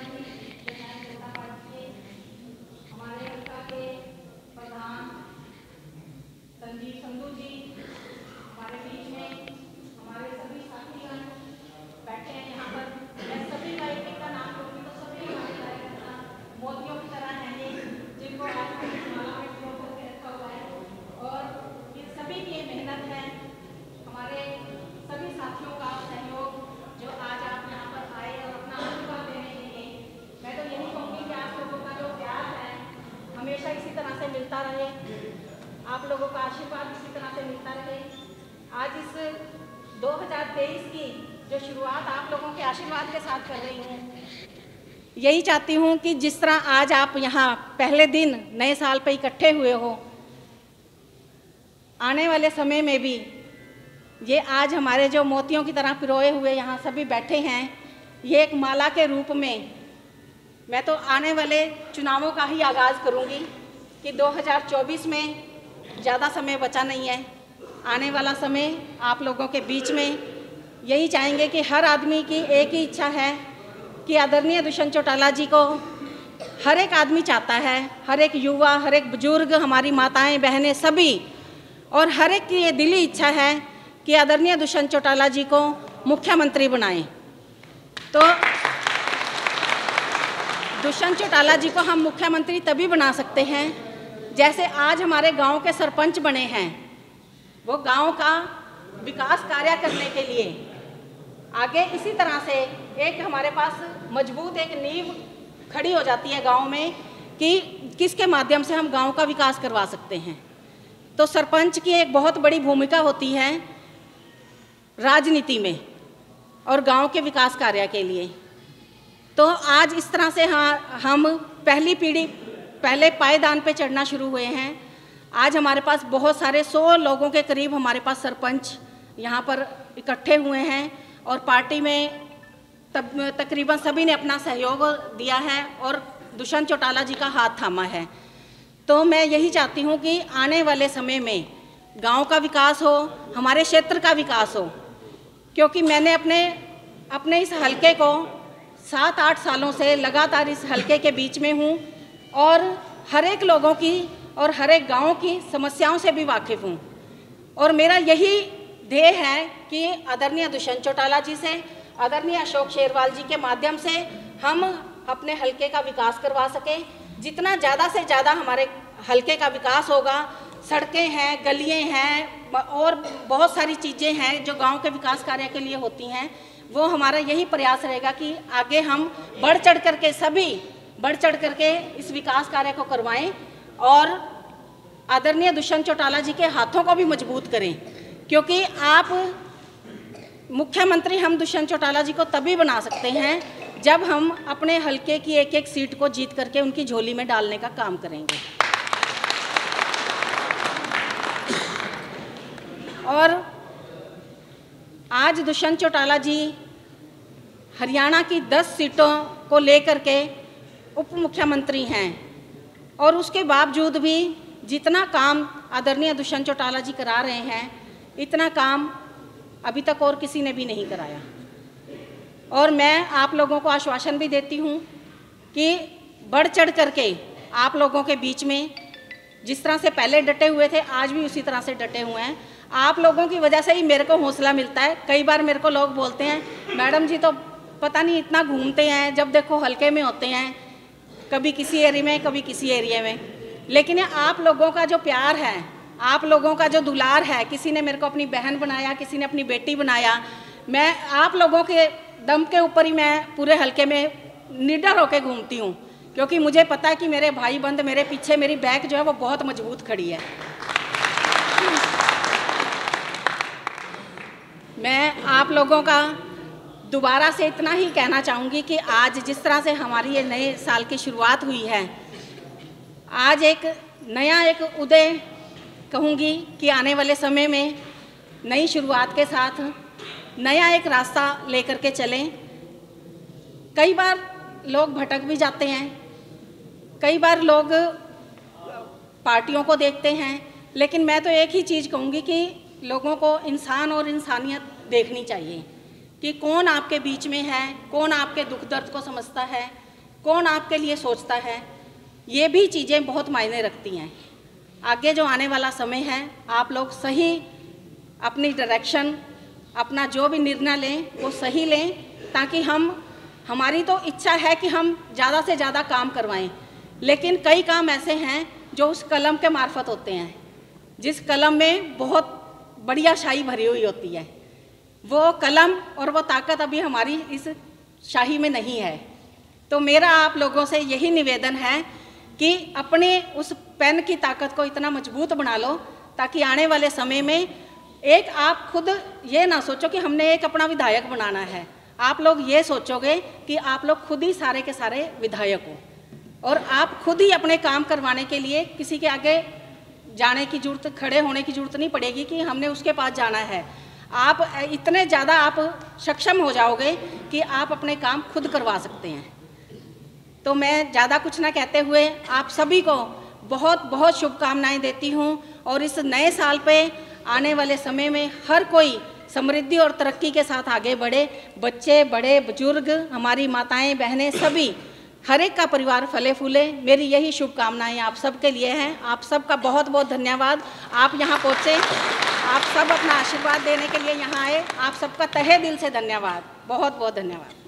मिलता रहे, आप लोगों का आशीर्वाद इसी तरह से मिलता रहे। आज इस 2023 की जो शुरुआत आप लोगों के आशीर्वाद के साथ कर रही हूँ, यही चाहती हूँ कि जिस तरह आज आप यहाँ पहले दिन नए साल पे इकट्ठे हुए हो, आने वाले समय में भी ये आज हमारे जो मोतियों की तरह पिरोए हुए यहाँ सभी बैठे हैं, ये एक माला के रूप में मैं तो आने वाले चुनावों का ही आगाज़ करूँगी कि 2024 में ज़्यादा समय बचा नहीं है। आने वाला समय आप लोगों के बीच में यही चाहेंगे कि हर आदमी की एक ही इच्छा है कि आदरणीय दुष्यंत चौटाला जी को हर एक आदमी चाहता है, हर एक युवा, हर एक बुजुर्ग, हमारी माताएं बहनें सभी, और हर एक की ये दिली इच्छा है कि आदरणीय दुष्यंत चौटाला जी को मुख्यमंत्री बनाएं। तो दुष्यंत चौटाला जी को हम मुख्यमंत्री तभी बना सकते हैं जैसे आज हमारे गांव के सरपंच बने हैं, वो गांव का विकास कार्य करने के लिए आगे इसी तरह से एक हमारे पास मजबूत एक नींव खड़ी हो जाती है गांव में कि किसके माध्यम से हम गांव का विकास करवा सकते हैं। तो सरपंच की एक बहुत बड़ी भूमिका होती है राजनीति में और गांव के विकास कार्य के लिए। तो आज इस तरह से हम पहली पीढ़ी पहले पायदान पे चढ़ना शुरू हुए हैं। आज हमारे पास बहुत सारे 100 लोगों के करीब हमारे पास सरपंच यहाँ पर इकट्ठे हुए हैं और पार्टी में तकरीबन सभी ने अपना सहयोग दिया है और दुष्यंत चौटाला जी का हाथ थामा है। तो मैं यही चाहती हूँ कि आने वाले समय में गांव का विकास हो, हमारे क्षेत्र का विकास हो, क्योंकि मैंने अपने इस हलके को 7-8 सालों से लगातार इस हलके के बीच में हूँ और हर एक लोगों की और हर एक गाँव की समस्याओं से भी वाकिफ़ हूँ। और मेरा यही ध्येय है कि आदरणीय दुष्यंत चौटाला जी से, आदरणीय अशोक शेरवाल जी के माध्यम से हम अपने हलके का विकास करवा सकें। जितना ज़्यादा से ज़्यादा हमारे हलके का विकास होगा, सड़कें हैं, गलियाँ हैं और बहुत सारी चीज़ें हैं जो गांव के विकास कार्य के लिए होती हैं, वो हमारा यही प्रयास रहेगा कि आगे हम बढ़ चढ़ करके इस विकास कार्य को करवाएं और आदरणीय दुष्यंत चौटाला जी के हाथों को भी मजबूत करें। क्योंकि आप मुख्यमंत्री हम दुष्यंत चौटाला जी को तभी बना सकते हैं जब हम अपने हलके की एक एक सीट को जीत करके उनकी झोली में डालने का काम करेंगे। और आज दुष्यंत चौटाला जी हरियाणा की 10 सीटों को लेकर के उप मुख्यमंत्री हैं और उसके बावजूद भी जितना काम आदरणीय दुष्यंत चौटाला जी करा रहे हैं, इतना काम अभी तक और किसी ने भी नहीं कराया। और मैं आप लोगों को आश्वासन भी देती हूँ कि बढ़ चढ़ करके आप लोगों के बीच में जिस तरह से पहले डटे हुए थे, आज भी उसी तरह से डटे हुए हैं। आप लोगों की वजह से ही मेरे को हौसला मिलता है। कई बार मेरे को लोग बोलते हैं, मैडम जी तो पता नहीं इतना घूमते हैं, जब देखो हल्के में होते हैं, कभी किसी एरिया में कभी किसी एरिया में। लेकिन आप लोगों का जो प्यार है, आप लोगों का जो दुलार है, किसी ने मेरे को अपनी बहन बनाया, किसी ने अपनी बेटी बनाया, मैं आप लोगों के दम के ऊपर ही मैं पूरे हलके में निडर होकर घूमती हूँ, क्योंकि मुझे पता है कि मेरे भाई बंद मेरे पीछे, मेरी बैक जो है वो बहुत मजबूत खड़ी है। मैं आप लोगों का दोबारा से इतना ही कहना चाहूँगी कि आज जिस तरह से हमारी ये नए साल की शुरुआत हुई है, आज एक नया एक उदय कहूँगी कि आने वाले समय में नई शुरुआत के साथ नया एक रास्ता लेकर के चलें। कई बार लोग भटक भी जाते हैं, कई बार लोग पार्टियों को देखते हैं, लेकिन मैं तो एक ही चीज़ कहूँगी कि लोगों को इंसान और इंसानियत देखनी चाहिए कि कौन आपके बीच में है, कौन आपके दुख दर्द को समझता है। कौन आपके लिए सोचता है, ये भी चीज़ें बहुत मायने रखती हैं। आगे जो आने वाला समय है, आप लोग सही अपनी डायरेक्शन, अपना जो भी निर्णय लें वो सही लें, ताकि हमारी तो इच्छा है कि हम ज़्यादा से ज़्यादा काम करवाएं, लेकिन कई काम ऐसे हैं जो उस कलम के मार्फत होते हैं, जिस कलम में बहुत बढ़िया शाही भरी हुई होती है। वो कलम और वो ताकत अभी हमारी इस शाही में नहीं है। तो मेरा आप लोगों से यही निवेदन है कि अपने उस पेन की ताकत को इतना मजबूत बना लो, ताकि आने वाले समय में एक आप खुद ये ना सोचो कि हमने एक अपना विधायक बनाना है। आप लोग ये सोचोगे कि आप लोग खुद ही सारे के सारे विधायक हो, और आप खुद ही अपने काम करवाने के लिए किसी के आगे जाने की जरूरत, खड़े होने की जरूरत नहीं पड़ेगी कि हमने उसके पास जाना है। आप इतने ज़्यादा आप सक्षम हो जाओगे कि आप अपने काम खुद करवा सकते हैं। तो मैं ज़्यादा कुछ ना कहते हुए आप सभी को बहुत बहुत शुभकामनाएं देती हूँ, और इस नए साल पे आने वाले समय में हर कोई समृद्धि और तरक्की के साथ आगे बढ़े। बच्चे, बड़े, बुजुर्ग, हमारी माताएं, बहनें, सभी, हर एक का परिवार फले फूले। मेरी यही शुभकामनाएं आप सबके लिए हैं। आप सबका बहुत बहुत धन्यवाद। आप यहाँ पहुँचे, आप सब अपना आशीर्वाद देने के लिए यहाँ आए, आप सबका तहे दिल से धन्यवाद। बहुत बहुत धन्यवाद।